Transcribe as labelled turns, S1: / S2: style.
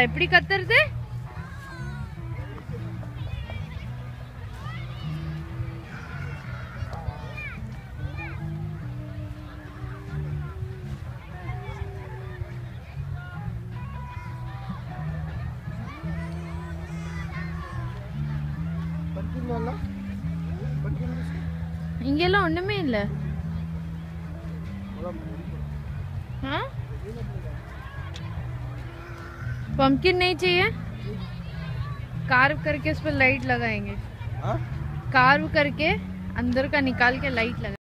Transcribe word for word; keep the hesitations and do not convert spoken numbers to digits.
S1: எப்படி கத்துறது? இங்கெல்லாம் ஒண்ணுமே இல்ல. हाँ पम्पकिन नहीं चाहिए? कार्व करके उस पर लाइट लगाएंगे। कार्व करके अंदर का निकाल के लाइट लगा